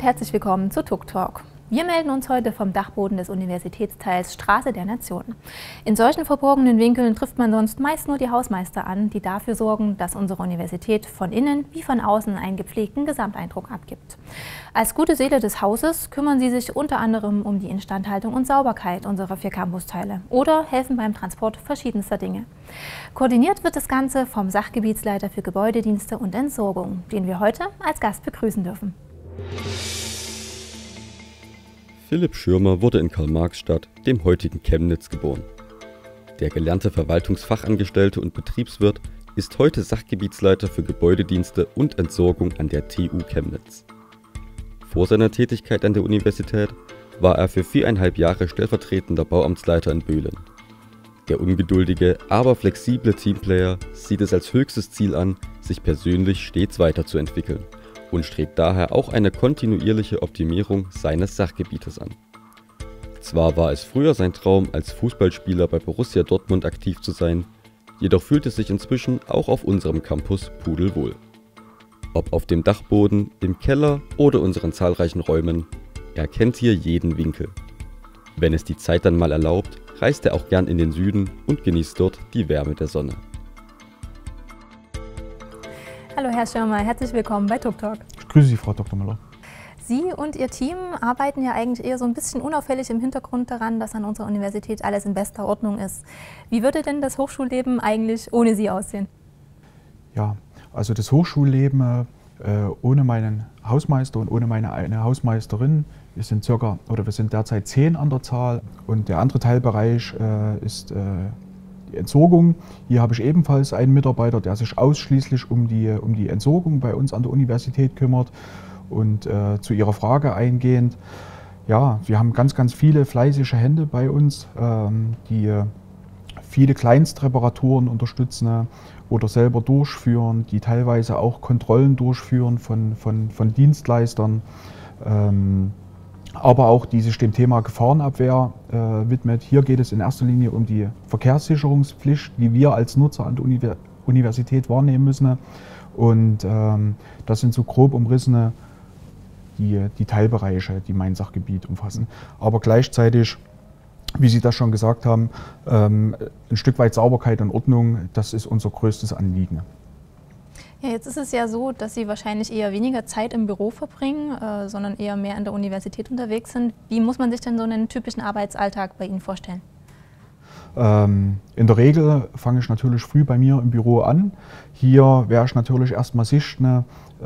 herzlich willkommen zu Tuk Talk. Wir melden uns heute vom Dachboden des Universitätsteils Straße der Nationen. In solchen verborgenen Winkeln trifft man sonst meist nur die Hausmeister an, die dafür sorgen, dass unsere Universität von innen wie von außen einen gepflegten Gesamteindruck abgibt. Als gute Seele des Hauses kümmern sie sich unter anderem um die Instandhaltung und Sauberkeit unserer 4 Campusteile oder helfen beim Transport verschiedenster Dinge. Koordiniert wird das Ganze vom Sachgebietsleiter für Gebäudedienste und Entsorgung, den wir heute als Gast begrüßen dürfen. Philipp Schirmer wurde in Karl-Marx-Stadt, dem heutigen Chemnitz, geboren. Der gelernte Verwaltungsfachangestellte und Betriebswirt ist heute Sachgebietsleiter für Gebäudedienste und Entsorgung an der TU Chemnitz. Vor seiner Tätigkeit an der Universität war er für 4,5 Jahre stellvertretender Bauamtsleiter in Böhlen. Der ungeduldige, aber flexible Teamplayer sieht es als höchstes Ziel an, sich persönlich stets weiterzuentwickeln und strebt daher auch eine kontinuierliche Optimierung seines Sachgebietes an. Zwar war es früher sein Traum, als Fußballspieler bei Borussia Dortmund aktiv zu sein, jedoch fühlt es sich inzwischen auch auf unserem Campus pudelwohl. Ob auf dem Dachboden, im Keller oder unseren zahlreichen Räumen, er kennt hier jeden Winkel. Wenn es die Zeit dann mal erlaubt, reist er auch gern in den Süden und genießt dort die Wärme der Sonne. Hallo Herr Schirmer, herzlich willkommen bei Tuk Talk. Ich grüße Sie, Frau Dr. Müller. Sie und Ihr Team arbeiten ja eigentlich eher so ein bisschen unauffällig im Hintergrund daran, dass an unserer Universität alles in bester Ordnung ist. Wie würde denn das Hochschulleben eigentlich ohne Sie aussehen? Ja, also das Hochschulleben ohne meinen Hausmeister und ohne eine Hausmeisterin, wir sind derzeit 10 an der Zahl, und der andere Teilbereich ist die Entsorgung. Hier habe ich ebenfalls einen Mitarbeiter, der sich ausschließlich um die Entsorgung bei uns an der Universität kümmert. Und zu Ihrer Frage eingehend, ja, wir haben ganz viele fleißige Hände bei uns, die viele Kleinstreparaturen unterstützen oder selber durchführen, die teilweise auch Kontrollen durchführen von Dienstleistern, aber auch die sich dem Thema Gefahrenabwehr widmet. Hier geht es in erster Linie um die Verkehrssicherungspflicht, die wir als Nutzer an der Universität wahrnehmen müssen. Und das sind so grob umrissene die Teilbereiche, die mein Sachgebiet umfassen. Aber gleichzeitig, wie Sie das schon gesagt haben, ein Stück weit Sauberkeit und Ordnung, das ist unser größtes Anliegen. Ja, jetzt ist es ja so, dass Sie wahrscheinlich eher weniger Zeit im Büro verbringen, sondern eher mehr an der Universität unterwegs sind. Wie muss man sich denn so einen typischen Arbeitsalltag bei Ihnen vorstellen? In der Regel fange ich natürlich früh bei mir im Büro an. Hier werde ich natürlich erstmal sichten,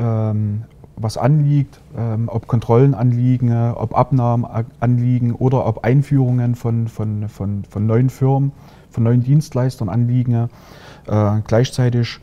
was anliegt, ob Kontrollen anliegen, ob Abnahmen anliegen oder ob Einführungen von neuen Firmen, von neuen Dienstleistern anliegen. Gleichzeitig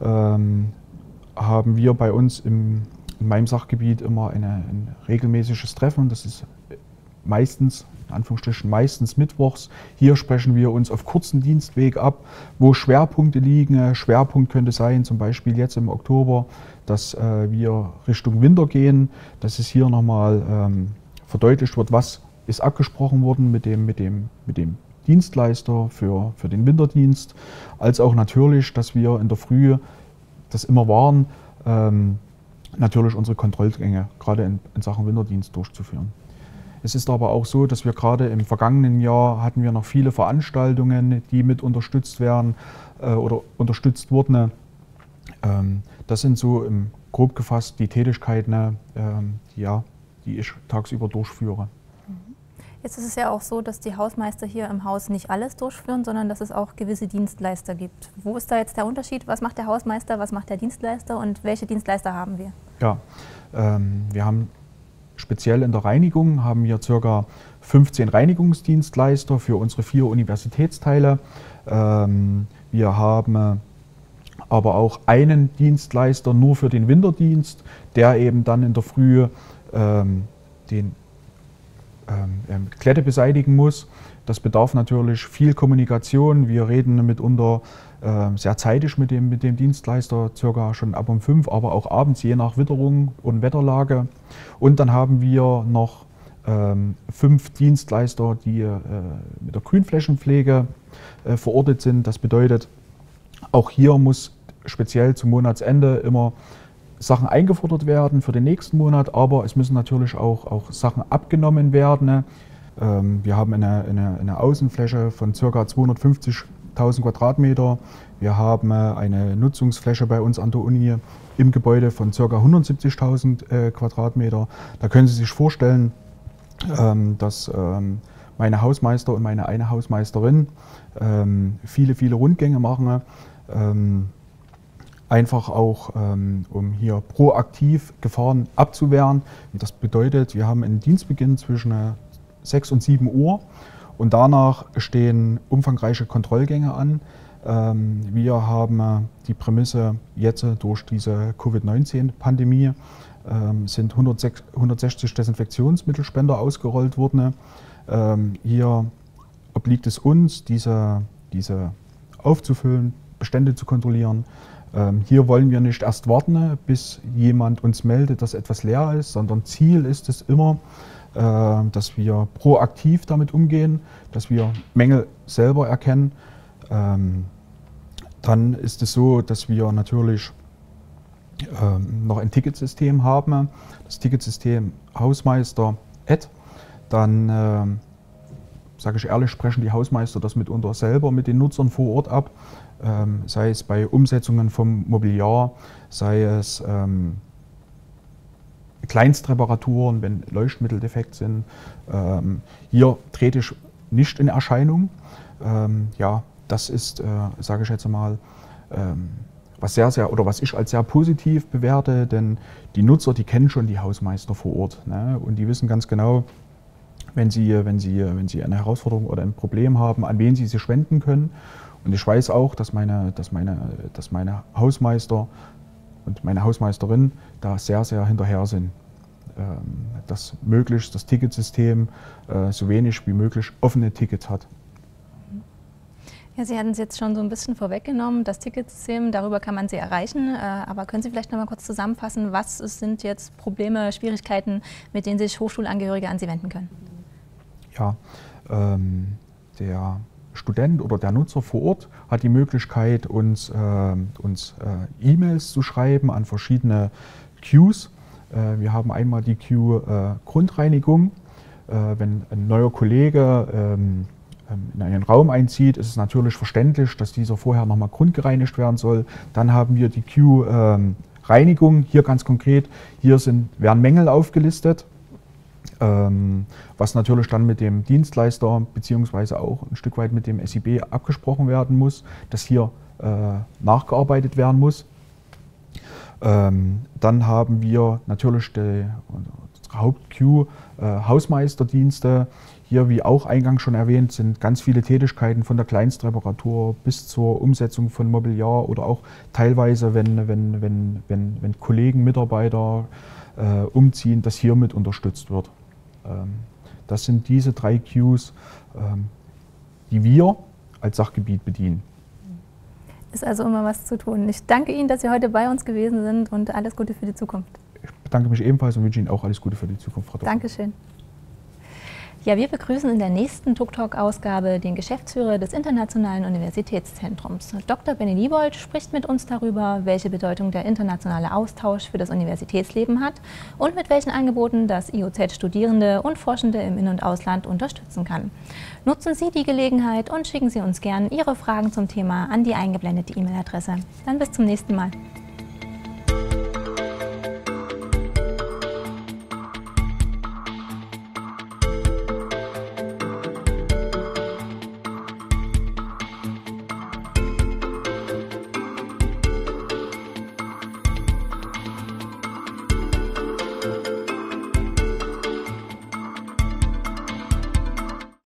haben wir bei uns in meinem Sachgebiet immer ein regelmäßiges Treffen. Das ist meistens, in Anführungsstrichen, meistens mittwochs. Hier sprechen wir uns auf kurzen Dienstweg ab, wo Schwerpunkte liegen. Schwerpunkt könnte sein, zum Beispiel jetzt im Oktober, dass wir Richtung Winter gehen, dass es hier nochmal verdeutlicht wird, was ist abgesprochen worden mit dem Dienstleister für den Winterdienst, als auch natürlich, dass wir in der Früh, das immer waren, natürlich unsere Kontrollgänge gerade in Sachen Winterdienst durchzuführen. Es ist aber auch so, dass wir gerade im vergangenen Jahr hatten wir noch viele Veranstaltungen, die mit unterstützt werden oder unterstützt wurden. Das sind so grob gefasst die Tätigkeiten, die ich tagsüber durchführe. Jetzt ist es ja auch so, dass die Hausmeister hier im Haus nicht alles durchführen, sondern dass es auch gewisse Dienstleister gibt. Wo ist da jetzt der Unterschied? Was macht der Hausmeister, was macht der Dienstleister und welche Dienstleister haben wir? Ja, wir haben speziell in der Reinigung haben wir ca. 15 Reinigungsdienstleister für unsere 4 Universitätsteile. Wir haben aber auch einen Dienstleister nur für den Winterdienst, der eben dann in der Früh den Klette beseitigen muss. Das bedarf natürlich viel Kommunikation. Wir reden mitunter sehr zeitig mit dem Dienstleister, circa schon ab um 5, aber auch abends, je nach Witterung und Wetterlage. Und dann haben wir noch 5 Dienstleister, die mit der Grünflächenpflege verortet sind. Das bedeutet, auch hier muss speziell zum Monatsende immer Sachen eingefordert werden für den nächsten Monat, aber es müssen natürlich auch Sachen abgenommen werden. Wir haben eine Außenfläche von ca. 250.000 Quadratmeter. Wir haben eine Nutzungsfläche bei uns an der Uni im Gebäude von ca. 170.000 Quadratmeter. Da können Sie sich vorstellen, dass meine Hausmeister und meine eine Hausmeisterin viele Rundgänge machen. Einfach auch, um hier proaktiv Gefahren abzuwehren. Und das bedeutet, wir haben einen Dienstbeginn zwischen 6 und 7 Uhr und danach stehen umfangreiche Kontrollgänge an. Wir haben die Prämisse, jetzt durch diese Covid-19-Pandemie sind 160 Desinfektionsmittelspender ausgerollt worden. Hier obliegt es uns, diese aufzufüllen, Bestände zu kontrollieren. Hier wollen wir nicht erst warten, bis jemand uns meldet, dass etwas leer ist, sondern Ziel ist es immer, dass wir proaktiv damit umgehen, dass wir Mängel selber erkennen. Dann ist es so, dass wir natürlich noch ein Ticketsystem haben, das Ticketsystem Hausmeister Ad. Dann, sage ich ehrlich, sprechen die Hausmeister das mitunter selber mit den Nutzern vor Ort ab, sei es bei Umsetzungen vom Mobiliar, sei es Kleinstreparaturen, wenn Leuchtmittel defekt sind. Hier trete ich nicht in Erscheinung. Ja, das ist, sage ich jetzt mal, was ich als sehr positiv bewerte, denn die Nutzer, die kennen schon die Hausmeister vor Ort, ne? Und die wissen ganz genau, wenn sie eine Herausforderung oder ein Problem haben, an wen sie sich wenden können. Und ich weiß auch, dass meine Hausmeister und meine Hausmeisterin da sehr hinterher sind, dass möglichst das Ticketsystem so wenig wie möglich offene Tickets hat. Ja, Sie hatten es jetzt schon so ein bisschen vorweggenommen, das Ticketsystem, darüber kann man Sie erreichen. Aber können Sie vielleicht noch mal kurz zusammenfassen, was sind jetzt Probleme, Schwierigkeiten, mit denen sich Hochschulangehörige an Sie wenden können? Ja, der Student oder der Nutzer vor Ort hat die Möglichkeit, uns E-Mails zu schreiben an verschiedene Queues. Wir haben einmal die Queue Grundreinigung. Wenn ein neuer Kollege in einen Raum einzieht, ist es natürlich verständlich, dass dieser vorher nochmal grundgereinigt werden soll. Dann haben wir die Queue Reinigung. Hier ganz konkret, werden Mängel aufgelistet, was natürlich dann mit dem Dienstleister bzw. auch ein Stück weit mit dem SIB abgesprochen werden muss, dass hier nachgearbeitet werden muss. Dann haben wir natürlich unsere Haupt-Queue Hausmeisterdienste. Hier, wie auch eingangs schon erwähnt, sind ganz viele Tätigkeiten von der Kleinstreparatur bis zur Umsetzung von Mobiliar oder auch teilweise, wenn Kollegen, Mitarbeiter umziehen, dass hiermit unterstützt wird. Das sind diese 3 Queues, die wir als Sachgebiet bedienen. Ist also immer was zu tun. Ich danke Ihnen, dass Sie heute bei uns gewesen sind und alles Gute für die Zukunft. Ich bedanke mich ebenfalls und wünsche Ihnen auch alles Gute für die Zukunft, Frau Dr. Dankeschön. Ja, wir begrüßen in der nächsten Tuk-Talk-Ausgabe den Geschäftsführer des Internationalen Universitätszentrums. Dr. Benny Liebold spricht mit uns darüber, welche Bedeutung der internationale Austausch für das Universitätsleben hat und mit welchen Angeboten das IOZ Studierende und Forschende im In- und Ausland unterstützen kann. Nutzen Sie die Gelegenheit und schicken Sie uns gern Ihre Fragen zum Thema an die eingeblendete E-Mail-Adresse. Dann bis zum nächsten Mal.